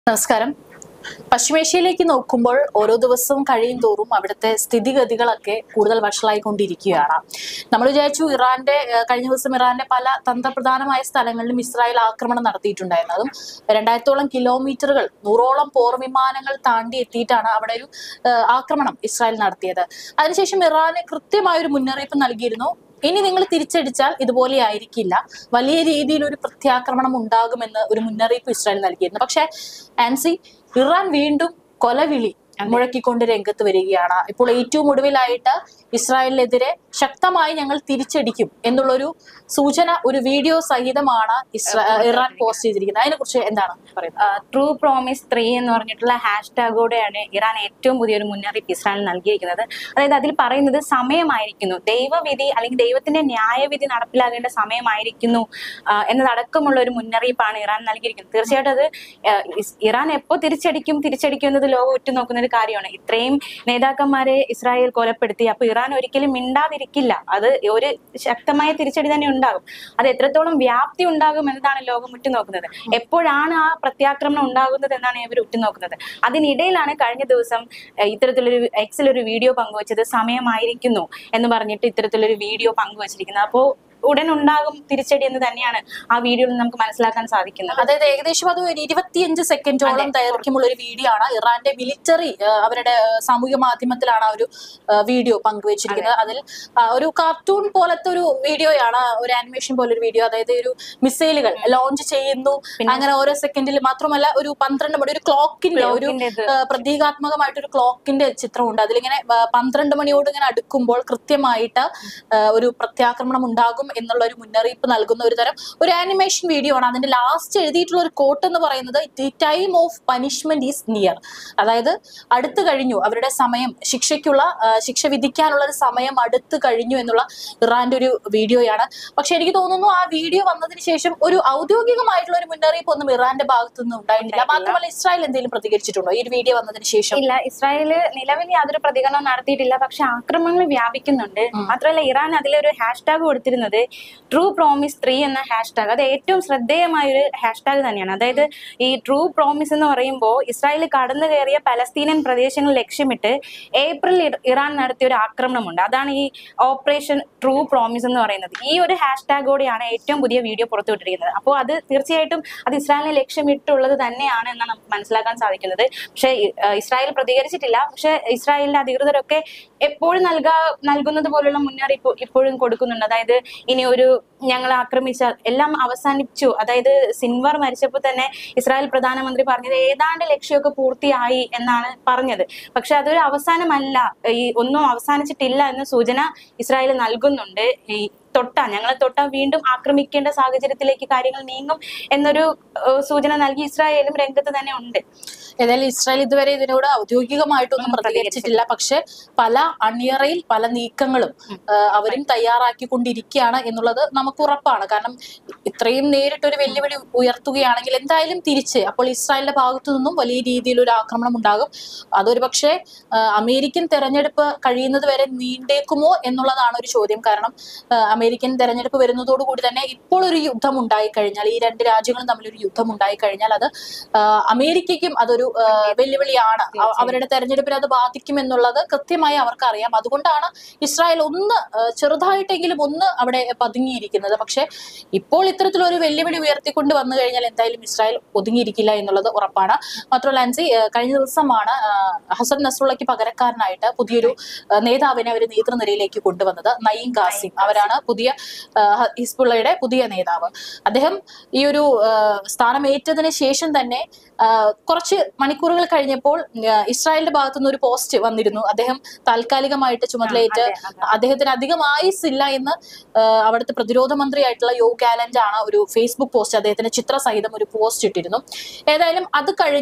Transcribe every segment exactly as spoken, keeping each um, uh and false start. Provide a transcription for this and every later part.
നമസ്കാരം. പശ്ചിമേഷ്യയിലേക്ക് നോക്കുമ്പോൾ ഓരോ ദിവസവും കഴിയും തോറും അവിടുത്തെ സ്ഥിതിഗതികളൊക്കെ കൂടുതൽ വഷളായിക്കൊണ്ടിരിക്കുകയാണ്. നമ്മൾ വിചാരിച്ചു ഇറാന്റെ കഴിഞ്ഞ ദിവസം ഇറാന്റെ പല തന്ത്രപ്രധാനമായ സ്ഥലങ്ങളിലും ഇസ്രായേൽ ആക്രമണം നടത്തിയിട്ടുണ്ടായിരുന്നു. അതും രണ്ടായിരത്തോളം കിലോമീറ്ററുകൾ നൂറോളം പോർ വിമാനങ്ങൾ താണ്ടി എത്തിയിട്ടാണ് അവിടെ ഒരു ആക്രമണം ഇസ്രായേൽ നടത്തിയത്. അതിനുശേഷം ഇറാന് കൃത്യമായ ഒരു മുന്നറിയിപ്പ് നൽകിയിരുന്നു. ഇനി നിങ്ങൾ തിരിച്ചടിച്ചാൽ ഇതുപോലെ ആയിരിക്കില്ല, വലിയ രീതിയിൽ ഒരു പ്രത്യാക്രമണം ഉണ്ടാകുമെന്ന് ഒരു മുന്നറിയിപ്പ് ഇസ്രായേൽ നൽകിയിരുന്നു. പക്ഷെ ആൻസി, ഇറാൻ വീണ്ടും കൊലവിളി മുഴക്കിക്കൊണ്ട് രംഗത്ത് വരികയാണ്. ഇപ്പോൾ ഏറ്റവും ഒടുവിലായിട്ട് ഇസ്രായേലിനെതിരെ ശക്തമായി ഞങ്ങൾ തിരിച്ചടിക്കും എന്നുള്ളൊരു സൂചന ഒരു വീഡിയോ സഹിതമാണ് ഇറാൻ പോസ്റ്റ് ചെയ്തിരിക്കുന്നത്. അതിനെ കുറിച്ച് എന്താണ് പറയുന്നത്? ട്രൂ പ്രോമിസ് ത്രീ എന്ന് പറഞ്ഞിട്ടുള്ള ഹാഷ് ടാഗോടെയാണ് ഇറാൻ ഏറ്റവും പുതിയൊരു മുന്നറിയിപ്പ് ഇസ്രായേൽ നൽകിയിരിക്കുന്നത്. അതായത് അതിൽ പറയുന്നത് സമയമായിരിക്കുന്നു, ദൈവവിധി അല്ലെങ്കിൽ ദൈവത്തിന്റെ ന്യായവിധി നടപ്പിലാകേണ്ട സമയമായിരിക്കുന്നു എന്നതടക്കമുള്ള ഒരു മുന്നറിയിപ്പാണ് ഇറാൻ നൽകിയിരിക്കുന്നത്. തീർച്ചയായിട്ടും അത് ഇറാൻ എപ്പോ തിരിച്ചടിക്കും തിരിച്ചടിക്കും എന്നത് ലോകം ഉറ്റുനോക്കുന്ന ഒരു കാര്യമാണ്. ഇത്രയും നേതാക്കന്മാരെ ഇസ്രായേൽ കൊലപ്പെടുത്തി, അപ്പൊ ഇറാൻ ഒരിക്കലും മിണ്ടാതിരിക്കില്ല. അത് ഒരു ശക്തമായ തിരിച്ചടി തന്നെ ഉണ്ടാകും. അത് എത്രത്തോളം വ്യാപ്തി ഉണ്ടാകും എന്നതാണ് ലോകം ഉറ്റുനോക്കുന്നത്. എപ്പോഴാണ് ആ പ്രത്യാക്രമണം ഉണ്ടാകുന്നത് എന്നാണ് ഇവർ ഉറ്റുനോക്കുന്നത്. അതിനിടയിലാണ് കഴിഞ്ഞ ദിവസം ഇത്തരത്തിലൊരു എക്സിലൊരു വീഡിയോ പങ്കുവച്ചത്. സമയമായിരിക്കുന്നു എന്ന് പറഞ്ഞിട്ട് ഇത്തരത്തിലൊരു വീഡിയോ പങ്കുവച്ചിരിക്കുന്നത്. അപ്പോ ഉടൻ ഉണ്ടാകും തിരിച്ചടി എന്ന് തന്നെയാണ് ആ വീഡിയോയിൽ നമുക്ക് മനസ്സിലാക്കാൻ സാധിക്കുന്നത്. അതായത് ഏകദേശം അത് ഒരു ഇരുപത്തിയഞ്ച് സെക്കൻഡോളം ദൈർഘ്യമുള്ള ഒരു വീഡിയോ ആണ്. ഇറാന്റെ മിലിറ്ററി അവരുടെ സാമൂഹിക മാധ്യമത്തിലാണ് ആ ഒരു വീഡിയോ പങ്കുവച്ചിരിക്കുന്നത്. അതിൽ ഒരു കാർട്ടൂൺ പോലത്തെ ഒരു വീഡിയോയാണ്, ഒരു ആനിമേഷൻ പോലെ ഒരു വീഡിയോ. അതായത് ഒരു മിസൈലുകൾ ലോഞ്ച് ചെയ്യുന്നു, അങ്ങനെ ഓരോ സെക്കൻഡിൽ മാത്രമല്ല ഒരു പന്ത്രണ്ട് മണി ഒരു ക്ലോക്കിന്റെ ഒരു പ്രതീകാത്മകമായിട്ടൊരു ക്ലോക്കിന്റെ ചിത്രമുണ്ട്. അതിലിങ്ങനെ പന്ത്രണ്ട് മണിയോട് ഇങ്ങനെ അടുക്കുമ്പോൾ കൃത്യമായിട്ട് ഒരു പ്രത്യാക്രമണം ഉണ്ടാകും എന്നുള്ള ഒരു മുന്നറിയിപ്പ് നൽകുന്ന ഒരു തരം ഒരു ആനിമേഷൻ വീഡിയോ ആണ്. അതിന്റെ ലാസ്റ്റ് എഴുതിയിട്ടുള്ള ഒരു കോട്ട് എന്ന് പറയുന്നത് the time of punishment is near. അതായത് അടുത്തു കഴിഞ്ഞു, അവരുടെ സമയം, ശിക്ഷയ്ക്കുള്ള ശിക്ഷ വിധിക്കാനുള്ള ഒരു സമയം അടുത്തു കഴിഞ്ഞു എന്നുള്ള ഇറാന്റെ ഒരു വീഡിയോയാണ്. പക്ഷെ എനിക്ക് തോന്നുന്നു ആ വീഡിയോ വന്നതിന് ശേഷം ഒരു ഔദ്യോഗികമായിട്ടുള്ള ഒരു മുന്നറിയിപ്പ് ഒന്നും ഇറാന്റെ ഭാഗത്തു നിന്ന് ഉണ്ടായിട്ടില്ല. മാത്രമല്ല ഇസ്രായേൽ എന്തെങ്കിലും പ്രതികരിച്ചിട്ടുണ്ടോ ഈ ഒരു വീഡിയോ വന്നതിന് ശേഷം? ഇല്ല, ഇസ്രായേൽ നിലവിൽ യാതൊരു പ്രതികരണം നടത്തിയിട്ടില്ല. പക്ഷെ ആക്രമണങ്ങൾ വ്യാപിക്കുന്നുണ്ട്. മാത്രമല്ല ഇറാൻ അതിലൊരു ഹാഷ് ടാഗ് കൊടുത്തിരുന്നത് ട്രൂ പ്രോമിസ് ത്രീ എന്ന ഹാഷ് ടാഗ്. അത് ഏറ്റവും ശ്രദ്ധേയമായ ഒരു ഹാഷ് ടാഗ് തന്നെയാണ്. അതായത് ഈ ട്രൂ പ്രോമിസ് എന്ന് പറയുമ്പോൾ ഇസ്രായേൽ കടന്നു കയറിയ പലസ്തീനൻ പ്രദേശങ്ങൾ ലക്ഷ്യമിട്ട് ഏപ്രിൽ ഇറാൻ നടത്തിയ ഒരു ആക്രമണമുണ്ട്. അതാണ് ഈ ഓപ്പറേഷൻ ട്രൂ പ്രോമിസ് എന്ന് പറയുന്നത്. ഈ ഒരു ഹാഷ് ടാഗോടെയാണ് ഏറ്റവും പുതിയ വീഡിയോ പുറത്തുവിട്ടിരിക്കുന്നത്. അപ്പോൾ അത് തീർച്ചയായിട്ടും അത് ഇസ്രായേലിനെ ലക്ഷ്യമിട്ടുള്ളത് തന്നെയാണ് എന്നാണ് നമുക്ക് മനസ്സിലാക്കാൻ സാധിക്കുന്നത്. പക്ഷേ ഇസ്രായേൽ പ്രതികരിച്ചിട്ടില്ല. പക്ഷെ ഇസ്രായേലിന്റെ അധികൃതരൊക്കെ എപ്പോഴും നൽകാ നൽകുന്നത് പോലുള്ള മുന്നറിയിപ്പ് ഇപ്പോഴും കൊടുക്കുന്നുണ്ട്. അതായത് ഇനി ഒരു ഞങ്ങൾ ആക്രമിച്ചാൽ എല്ലാം അവസാനിച്ചു. അതായത് സിൻവർ മരിച്ചപ്പോൾ തന്നെ ഇസ്രായേൽ പ്രധാനമന്ത്രി പറഞ്ഞത് ഏതാണ്ട് ലക്ഷ്യമൊക്കെ പൂർത്തിയായി എന്നാണ് പറഞ്ഞത്. പക്ഷെ അതൊരു അവസാനമല്ല, ഈ ഒന്നും അവസാനിച്ചിട്ടില്ല എന്ന സൂചന ഇസ്രായേൽ നൽകുന്നുണ്ട്. ഈ തൊട്ട ഞങ്ങളെ തൊട്ട വീണ്ടും ആക്രമിക്കേണ്ട സാഹചര്യത്തിലേക്ക് കാര്യങ്ങൾ നീങ്ങും എന്നൊരു സൂചന നൽകി ഇസ്രായേലും രംഗത്ത് തന്നെ ഉണ്ട്. ഏതായാലും ഇസ്രായേൽ ഇതുവരെ ഇതിനോട് ഔദ്യോഗികമായിട്ടൊന്നും പ്രതികരിച്ചിട്ടില്ല. പക്ഷെ പല അണിയറയിൽ പല നീക്കങ്ങളും അവരും തയ്യാറാക്കിക്കൊണ്ടിരിക്കുകയാണ് എന്നുള്ളത് നമുക്ക് ഉറപ്പാണ്. കാരണം ഇത്രയും നേരിട്ടൊരു വെല്ലുവിളി ഉയർത്തുകയാണെങ്കിൽ എന്തായാലും തിരിച്ച് അപ്പോൾ ഇസ്രായേലിന്റെ ഭാഗത്തു നിന്നും വലിയ രീതിയിൽ ഒരു ആക്രമണം ഉണ്ടാകും. അതൊരു പക്ഷേ അമേരിക്കൻ തെരഞ്ഞെടുപ്പ് കഴിയുന്നത് വരെ നീണ്ടേക്കുമോ എന്നുള്ളതാണ് ഒരു ചോദ്യം. കാരണം അമേരിക്കൻ തെരഞ്ഞെടുപ്പ് വരുന്നതോടുകൂടി തന്നെ ഇപ്പോൾ ഒരു യുദ്ധം ഉണ്ടായിക്കഴിഞ്ഞാൽ, ഈ രണ്ട് രാജ്യങ്ങളും തമ്മിലൊരു യുദ്ധം ഉണ്ടായിക്കഴിഞ്ഞാൽ അത് അമേരിക്കയ്ക്കും അതൊരു വെല്ലുവിളിയാണ്. അവരുടെ തെരഞ്ഞെടുപ്പിനെ അത് ബാധിക്കും എന്നുള്ളത് കൃത്യമായി അവർക്ക് അറിയാം. അതുകൊണ്ടാണ് ഇസ്രായേൽ ഒന്ന് ചെറുതായിട്ടെങ്കിലും ഒന്ന് അവിടെ പതുങ്ങിയിരിക്കുന്നത്. പക്ഷെ ഇപ്പോൾ ഇത്തരത്തിലൊരു വെല്ലുവിളി ഉയർത്തിക്കൊണ്ട് വന്നു കഴിഞ്ഞാൽ എന്തായാലും ഇസ്രായേൽ ഒതുങ്ങിയിരിക്കില്ല എന്നുള്ളത് ഉറപ്പാണ്. മാത്രമല്ല ആൻസി, കഴിഞ്ഞ ദിവസമാണ് ഹസൻ നസ്രുള്ളയ്ക്ക് പകരക്കാരനായിട്ട് പുതിയൊരു നേതാവിനെ അവർ നേതൃനിരയിലേക്ക് കൊണ്ടുവന്നത്. നയീം ഖാസിം അവരാണ് പുതിയ ഹിസ്ബുള്ളയുടെ പുതിയ നേതാവ്. അദ്ദേഹം ഈ ഒരു സ്ഥാനമേറ്റതിന് ശേഷം തന്നെ കുറച്ച് മണിക്കൂറുകൾ കഴിഞ്ഞപ്പോൾ ഇസ്രായേലിന്റെ ഭാഗത്തുനിന്ന് ഒരു പോസ്റ്റ് വന്നിരുന്നു. അദ്ദേഹം താൽക്കാലികമായിട്ട് ചുമതലയേറ്റ് അദ്ദേഹത്തിന് അധികം ആയുസില്ല എന്ന് അവിടുത്തെ പ്രതിരോധ മന്ത്രിയായിട്ടുള്ള യോ ഗാലന്റ് ആണ് ഒരു ഫേസ്ബുക്ക് പോസ്റ്റ് അദ്ദേഹത്തിന്റെ ചിത്രസഹിതം ഒരു പോസ്റ്റ് ഇട്ടിരുന്നു. ഏതായാലും അത് കഴിഞ്ഞ്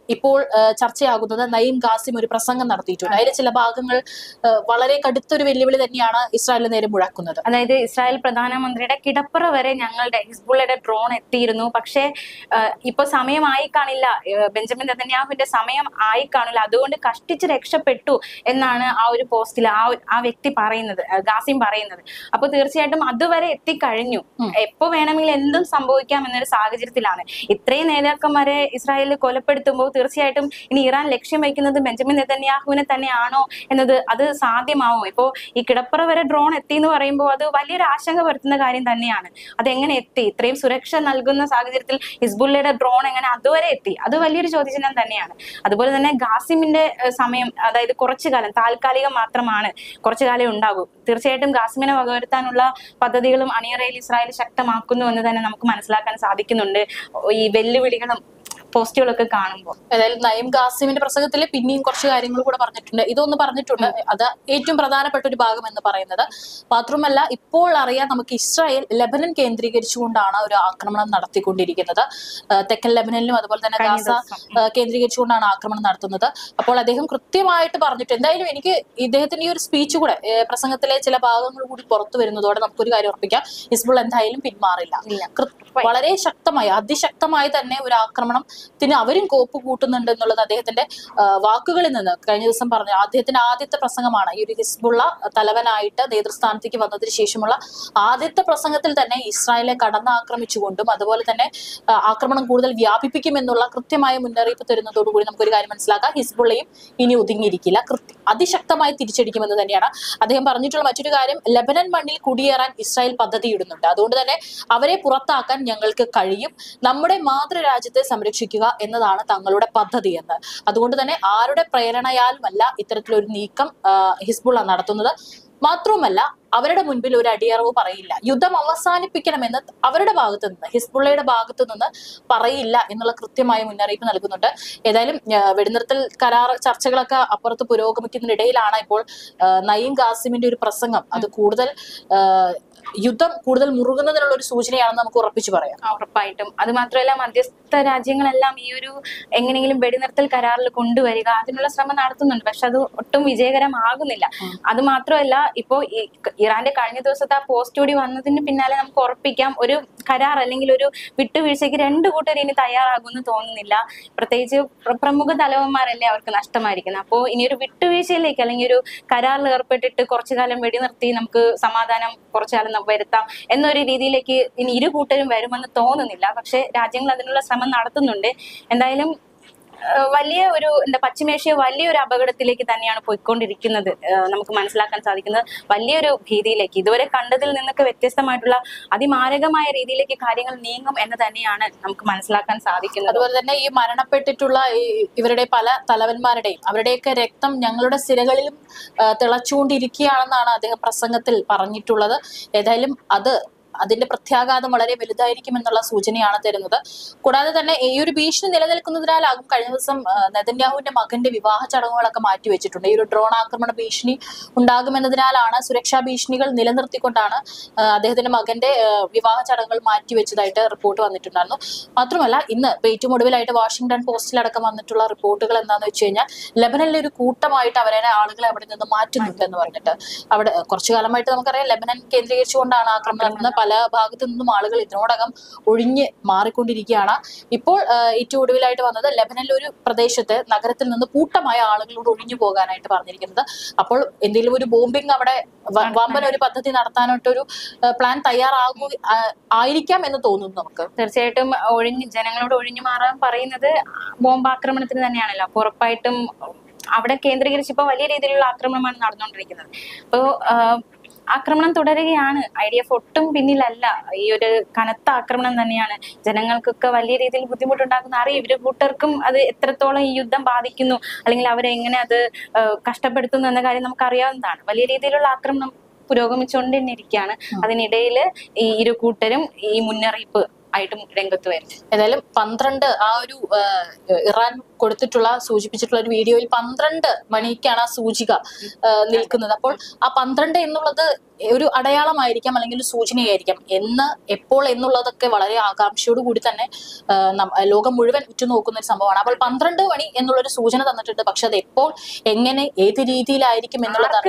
ഇപ്പോൾ ചർച്ചയാകുന്നത് നയീം ഖാസിം ഒരു പ്രസംഗം നടത്തിയിട്ടുണ്ട്. അതിലെ ചില ഭാഗങ്ങൾ വളരെ കടുത്തൊരു വെല്ലുവിളി തന്നെയാണ് ഇസ്രായേലിന് നേരെ മുഴക്കുന്നത്. അതായത് ഇസ്രായേൽ പ്രധാനമന്ത്രിയുടെ കിടപ്പറ വരെ ഞങ്ങളുടെ ഹിസ്ബുള്ളയുടെ ഡ്രോൺ എത്തിയിരുന്നു, പക്ഷേ ഇപ്പൊ സമയമായി കാണില്ല, ബെഞ്ചമിൻ നെതന്യാഹുവിന്റെ സമയം ആയി കാണില്ല, അതുകൊണ്ട് കഷ്ടിച്ച് രക്ഷപ്പെട്ടു എന്നാണ് ആ ഒരു പോസ്റ്റിൽ ആ ആ വ്യക്തി പറയുന്നത്, ഖാസിം പറയുന്നത്. അപ്പൊ തീർച്ചയായിട്ടും അതുവരെ എത്തിക്കഴിഞ്ഞു, എപ്പോ വേണമെങ്കിലും എന്തും സംഭവിക്കാം എന്നൊരു സാഹചര്യത്തിലാണ്. ഇത്രയും നേതാക്കന്മാരെ ഇസ്രായേലിൽ കൊലപ്പെടുത്തുമ്പോൾ തീർച്ചയായിട്ടും ഇനി ഇറാൻ ലക്ഷ്യം വയ്ക്കുന്നത് ബെഞ്ചമിൻ നെതന്യാഹുവിനെ തന്നെയാണോ എന്നത് അത് സാധ്യമാവോ? ഇപ്പോ ഈ കിടപ്പറ വരെ ഡ്രോൺ എത്തി എന്ന് പറയുമ്പോൾ അത് വലിയൊരു ആശങ്ക വരുത്തുന്ന കാര്യം തന്നെയാണ്. അതെങ്ങനെ എത്തി? ഇത്രയും സുരക്ഷ നൽകുന്ന സാഹചര്യത്തിൽ ഹിസ്ബുള്ളയുടെ ഡ്രോൺ എങ്ങനെ അതുവരെ എത്തി? അത് വലിയൊരു ചോദ്യചിഹ്നം തന്നെയാണ്. അതുപോലെ തന്നെ ഖാസിമിന്റെ സമയം, അതായത് കുറച്ചു കാലം താൽക്കാലികം മാത്രമാണ്, കുറച്ചു കാലം ഉണ്ടാകൂ. തീർച്ചയായിട്ടും ഖാസിമിനെ വകവരുത്താനുള്ള പദ്ധതികളും അണിയറയിൽ ഇസ്രായേൽ ശക്തമാക്കുന്നു എന്ന് തന്നെ നമുക്ക് മനസ്സിലാക്കാൻ സാധിക്കുന്നുണ്ട് ഈ വെല്ലുവിളികളും പോസ്റ്റുകളൊക്കെ കാണുമ്പോൾ. ഏതായാലും നയീം ഖാസിമിന്റെ പ്രസംഗത്തിൽ പിന്നെയും കുറച്ച് കാര്യങ്ങൾ കൂടെ പറഞ്ഞിട്ടുണ്ട്. ഇതൊന്ന് പറഞ്ഞിട്ടുണ്ട്, അത് ഏറ്റവും പ്രധാനപ്പെട്ട ഒരു ഭാഗം എന്ന് പറയുന്നത്. മാത്രമല്ല, ഇപ്പോൾ അറിയാം നമുക്ക് ഇസ്രായേൽ ലെബനൻ കേന്ദ്രീകരിച്ചുകൊണ്ടാണ് ഒരു ആക്രമണം നടത്തിക്കൊണ്ടിരിക്കുന്നത്. തെക്കൻ ലെബനനിലും അതുപോലെ തന്നെ ഗാസ കേന്ദ്രീകരിച്ചുകൊണ്ടാണ് ആക്രമണം നടത്തുന്നത്. അപ്പോൾ അദ്ദേഹം കൃത്യമായിട്ട് പറഞ്ഞിട്ട്, എന്തായാലും എനിക്ക് ഇദ്ദേഹത്തിന്റെ ഈ ഒരു സ്പീച്ച് കൂടെ പ്രസംഗത്തിലെ ചില ഭാഗങ്ങൾ കൂടി പുറത്തു വരുന്നതോടെ നമുക്കൊരു കാര്യം ഉറപ്പിക്കാം, ഹിസ്ബുൾ എന്തായാലും പിന്മാറില്ല. വളരെ ശക്തമായി, അതിശക്തമായി തന്നെ ഒരു ആക്രമണം ത്തിന് അവരും കോപ്പ് കൂട്ടുന്നുണ്ട് എന്നുള്ളത് അദ്ദേഹത്തിന്റെ വാക്കുകളിൽ നിന്ന് കഴിഞ്ഞ ദിവസം പറഞ്ഞു. അദ്ദേഹത്തിന്റെ ആദ്യത്തെ പ്രസംഗമാണ് ഈ ഒരു ഹിസ്ബുള്ള തലവനായിട്ട് നേതൃസ്ഥാനത്തേക്ക് വന്നതിന് ശേഷമുള്ള ആദ്യത്തെ പ്രസംഗത്തിൽ തന്നെ ഇസ്രായേലിനെ കടന്നാക്രമിച്ചുകൊണ്ടും അതുപോലെ തന്നെ ആക്രമണം കൂടുതൽ വ്യാപിപ്പിക്കുമെന്നുള്ള കൃത്യമായ മുന്നറിയിപ്പ് തരുന്നതോടുകൂടി നമുക്കൊരു കാര്യം മനസ്സിലാക്കാം, ഹിസ്ബുള്ളയും ഇനി ഒതുങ്ങിയിരിക്കില്ല, അതിശക്തമായി തിരിച്ചടിക്കുമെന്ന് തന്നെയാണ് അദ്ദേഹം പറഞ്ഞിട്ടുള്ള മറ്റൊരു കാര്യം. ലെബനൻ മണ്ണിൽ കുടിയേറാൻ ഇസ്രായേൽ പദ്ധതിയിടുന്നുണ്ട്, അതുകൊണ്ട് തന്നെ അവരെ പുറത്താക്കാൻ ഞങ്ങൾക്ക് കഴിയും, നമ്മുടെ മാതൃരാജ്യത്തെ സംരക്ഷിക്കുക എന്നതാണ് തങ്ങളുടെ പദ്ധതി എന്ന്. അതുകൊണ്ട് തന്നെ ആരുടെ പ്രേരണയാലുമല്ല ഇത്തരത്തിലൊരു നീക്കം ഹിസ്ബുള്ള നടത്തുന്നത്. മാത്രവുമല്ല, അവരുടെ മുൻപിൽ ഒരു അടിയറവ് പറയില്ല, യുദ്ധം അവസാനിപ്പിക്കണമെന്ന് അവരുടെ ഭാഗത്ത് നിന്ന്, ഹിസ്ബുള്ളയുടെ ഭാഗത്തു നിന്ന് പറയില്ല എന്നുള്ള കൃത്യമായ മുന്നറിയിപ്പ് നൽകുന്നുണ്ട്. ഏതായാലും വെടിനിർത്തൽ കരാർ ചർച്ചകളൊക്കെ അപ്പുറത്ത് പുരോഗമിക്കുന്നതിനിടയിലാണ് ഇപ്പോൾ നയീം ഖാസിമിന്റെ ഒരു പ്രസംഗം അത് കൂടുതൽ യുദ്ധം കൂടുതൽ മുറുകുന്നതിനുള്ള ഒരു സൂചനയാണെന്ന് നമുക്ക് ഉറപ്പിച്ചു പറയാം. ഉറപ്പായിട്ടും. അത് മാത്രമല്ല, മധ്യസ്ഥ രാജ്യങ്ങളെല്ലാം ഈ ഒരു എങ്ങനെയെങ്കിലും വെടിനിർത്തൽ കരാറിൽ കൊണ്ടുവരിക അതിനുള്ള ശ്രമം നടത്തുന്നുണ്ട്, പക്ഷെ അത് ഒട്ടും വിജയകരമാകുന്നില്ല. അത് മാത്രമല്ല, ഇപ്പോ ഇറാന്റെ കഴിഞ്ഞ ദിവസത്തെ ആ പോസ്റ്റ് കൂടി വന്നതിന് പിന്നാലെ നമുക്ക് ഉറപ്പിക്കാം ഒരു കരാർ അല്ലെങ്കിൽ ഒരു വിട്ടുവീഴ്ചയ്ക്ക് രണ്ടു കൂട്ടർ ഇനി തയ്യാറാകുമെന്ന് തോന്നുന്നില്ല. പ്രത്യേകിച്ച് പ്രമുഖ തലവന്മാരല്ലേ അവർക്ക് നഷ്ടമായിരിക്കുന്നത്. അപ്പോൾ ഇനി ഒരു വിട്ടുവീഴ്ചയിലേക്ക് അല്ലെങ്കിൽ ഒരു കരാറിൽ ഏർപ്പെട്ടിട്ട് കുറച്ചു കാലം വെടിനിർത്തി നമുക്ക് സമാധാനം കുറച്ചു കാലം വരുത്താം എന്നൊരു രീതിയിലേക്ക് ഇനി ഇരു കൂട്ടരും വരുമെന്ന് തോന്നുന്നില്ല. പക്ഷെ രാജ്യങ്ങൾ അതിനുള്ള ശ്രമം നടത്തുന്നുണ്ട്. എന്തായാലും വലിയ ഒരു എന്താ പശ്ചിമേഷ്യ വലിയൊരു അപകടത്തിലേക്ക് തന്നെയാണ് പോയിക്കൊണ്ടിരിക്കുന്നത്. നമുക്ക് മനസ്സിലാക്കാൻ സാധിക്കുന്നത് വലിയൊരു ഭീതിയിലേക്ക്, ഇതുവരെ കണ്ടതിൽ നിന്നൊക്കെ വ്യത്യസ്തമായിട്ടുള്ള അതിമാരകമായ രീതിയിലേക്ക് കാര്യങ്ങൾ നീങ്ങും എന്ന് തന്നെയാണ് നമുക്ക് മനസ്സിലാക്കാൻ സാധിക്കുന്നത്. അതുപോലെ തന്നെ ഈ മരണപ്പെട്ടിട്ടുള്ള ഇവരുടെ പല തലവന്മാരുടെയും അവരുടെയൊക്കെ രക്തം ഞങ്ങളുടെ സിരകളിലും തിളച്ചുകൊണ്ടിരിക്കുകയാണെന്നാണ് അദ്ദേഹം പ്രസംഗത്തിൽ പറഞ്ഞിട്ടുള്ളത്. ഏതായാലും അത് അതിന്റെ പ്രത്യാഘാതം വളരെ വലുതായിരിക്കുമെന്നുള്ള സൂചനയാണ് തരുന്നത്. കൂടാതെ തന്നെ ഈ ഒരു ഭീഷണി നിലനിൽക്കുന്നതിനാലാകും കഴിഞ്ഞ ദിവസം നെതന്യാഹുവിന്റെ മകന്റെ വിവാഹ ചടങ്ങുകളൊക്കെ മാറ്റിവെച്ചിട്ടുണ്ട്. ഈ ഒരു ഡ്രോൺ ആക്രമണ ഭീഷണി ഉണ്ടാകുമെന്നതിനാലാണ്, സുരക്ഷാ ഭീഷണികൾ നിലനിർത്തിക്കൊണ്ടാണ് അദ്ദേഹത്തിന്റെ മകന്റെ വിവാഹ ചടങ്ങുകൾ മാറ്റിവെച്ചതായിട്ട് റിപ്പോർട്ട് വന്നിട്ടുണ്ടായിരുന്നു. മാത്രമല്ല, ഇന്ന് ഏറ്റവും ഒടുവിലായിട്ട് വാഷിംഗ്ടൺ പോസ്റ്റിലടക്കം വന്നിട്ടുള്ള റിപ്പോർട്ടുകൾ എന്താണെന്ന് വെച്ച് കഴിഞ്ഞാൽ, ലെബനനിലെ ഒരു കൂട്ടമായിട്ട് അവരെ ആളുകളെ അവിടെ നിന്ന് മാറ്റുന്നുണ്ട് എന്ന് പറഞ്ഞിട്ട്. അവിടെ കുറച്ചു കാലമായിട്ട് നമുക്കറിയാം ലെബനൻ കേന്ദ്രീകരിച്ചുകൊണ്ടാണ് ആക്രമണം നടന്നത്. പല ഭാഗത്തു നിന്നും ആളുകൾ ഇതിനോടകം ഒഴിഞ്ഞ് മാറിക്കൊണ്ടിരിക്കുകയാണ്. ഇപ്പോൾ ഏറ്റവും ഒടുവിലായിട്ട് വന്നത് ലെബനനിലെ ഒരു പ്രദേശത്ത് നഗരത്തിൽ നിന്ന് കൂട്ടമായ ആളുകളോട് ഒഴിഞ്ഞു പോകാനായിട്ട് പറഞ്ഞിരിക്കുന്നത്. അപ്പോൾ എന്തെങ്കിലും ഒരു ബോംബിംഗ് അവിടെ വമ്പൻ ഒരു പദ്ധതി നടത്താനായിട്ടൊരു പ്ലാൻ തയ്യാറാകു ആയിരിക്കാം എന്ന് തോന്നുന്നു നമുക്ക്. തീർച്ചയായിട്ടും ഒഴിഞ്ഞ് ജനങ്ങളോട് ഒഴിഞ്ഞു മാറാൻ പറയുന്നത് ബോംബാക്രമണത്തിന് തന്നെയാണല്ലോ. അപ്പൊ ഉറപ്പായിട്ടും അവിടെ കേന്ദ്രീകരിച്ച് ഇപ്പൊ വലിയ രീതിയിലുള്ള ആക്രമണമാണ് നടന്നുകൊണ്ടിരിക്കുന്നത്. അപ്പോ ആക്രമണം തുടരുകയാണ്. ഐ ഡി എഫ് ഒട്ടും പിന്നിലല്ല. ഈ ഒരു കനത്ത ആക്രമണം തന്നെയാണ് ജനങ്ങൾക്കൊക്കെ വലിയ രീതിയിൽ ബുദ്ധിമുട്ടുണ്ടാക്കുന്ന അറിയാം. ഇവര് കൂട്ടർക്കും അത് എത്രത്തോളം ഈ യുദ്ധം ബാധിക്കുന്നു അല്ലെങ്കിൽ അവരെ എങ്ങനെ അത് കഷ്ടപ്പെടുത്തുന്നു എന്ന കാര്യം നമുക്ക് അറിയാവുന്നതാണ്. വലിയ രീതിയിലുള്ള ആക്രമണം പുരോഗമിച്ചുകൊണ്ട് തന്നെ ഇരിക്കുകയാണ്. അതിനിടയിൽ ഈ ഇരു കൂട്ടരും ഈ മുന്നറിയിപ്പ് ആയിട്ടും രംഗത്ത് വരും. ഏതായാലും പന്ത്രണ്ട് ആ ഒരു ഇറാൻ കൊടുത്തിട്ടുള്ള സൂചിപ്പിച്ചിട്ടുള്ള ഒരു വീഡിയോയിൽ പന്ത്രണ്ട് മണിക്കാണ് ആ സൂചിക നിൽക്കുന്നത്. അപ്പോൾ ആ പന്ത്രണ്ട് എന്നുള്ളത് ഒരു അടയാളമായിരിക്കാം, അല്ലെങ്കിൽ ഒരു സൂചനയായിരിക്കാം. എന്ന് എപ്പോൾ എന്നുള്ളതൊക്കെ വളരെ ആകാംക്ഷയോട് കൂടി തന്നെ ലോകം മുഴുവൻ ഉറ്റുനോക്കുന്ന ഒരു സംഭവമാണ്. അപ്പോൾ പന്ത്രണ്ട് മണി എന്നുള്ളൊരു സൂചന തന്നിട്ടുണ്ട്. പക്ഷെ അത് എപ്പോൾ, എങ്ങനെ, ഏത് രീതിയിലായിരിക്കും എന്നുള്ളതാണ്.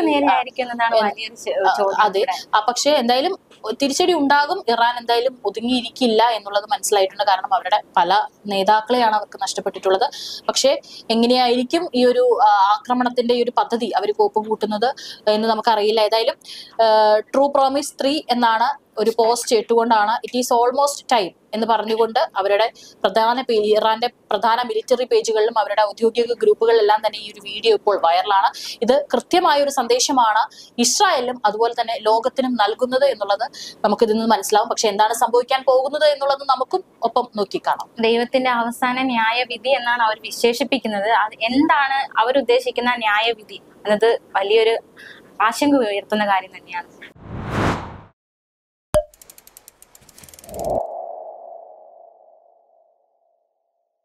അതെ, പക്ഷെ എന്തായാലും തിരിച്ചടി ഉണ്ടാകും. ഇറാൻ എന്തായാലും ഒതുങ്ങിയിരിക്കില്ല എന്നുള്ളത് മനസ്സിലായിട്ടുണ്ട്. കാരണം അവരുടെ പല നേതാക്കളെയാണ് അവർക്ക് നഷ്ടപ്പെട്ടിട്ടുള്ളത്. പക്ഷെ എങ്ങനെയായിരിക്കും ഈ ഒരു ആക്രമണത്തിന്റെ ഈ ഒരു പദ്ധതി അവർ കോപ്പം കൂട്ടുന്നത് എന്ന് നമുക്കറിയില്ല. ഏതായാലും ട്രൂ പ്രോമിസ് ത്രീ എന്നാണ് ഒരു പോസ്റ്റ് ഇട്ടുകൊണ്ടാണ് ഇറ്റ് ഈസ് ഓൾമോസ്റ്റ് ടൈം എന്ന് പറഞ്ഞുകൊണ്ട് അവരുടെ പ്രധാന ഇറാന്റെ പ്രധാന മിലിറ്ററി പേജുകളിലും അവരുടെ ഔദ്യോഗിക ഗ്രൂപ്പുകളിലെല്ലാം തന്നെ ഈ ഒരു വീഡിയോ ഇപ്പോൾ വൈറലാണ്. ഇത് കൃത്യമായ ഒരു സന്ദേശമാണ് ഇസ്രായേലിനും അതുപോലെ തന്നെ ലോകത്തിനും നൽകുന്നത് എന്നുള്ളത് നമുക്ക് ഇതിൽ നിന്ന് മനസ്സിലാവും. പക്ഷെ എന്താണ് സംഭവിക്കാൻ പോകുന്നത് എന്നുള്ളത് നമുക്കും ഒപ്പം നോക്കിക്കാണാം. ദൈവത്തിന്റെ അവസാന ന്യായവിധി എന്നാണ് അവർ വിശേഷിപ്പിക്കുന്നത്. അത് എന്താണ് അവരുദ്ദേശിക്കുന്ന ന്യായവിധി എന്നത് വലിയൊരു ആശങ്ക ഉയർത്തുന്ന കാര്യം തന്നെയാണ്.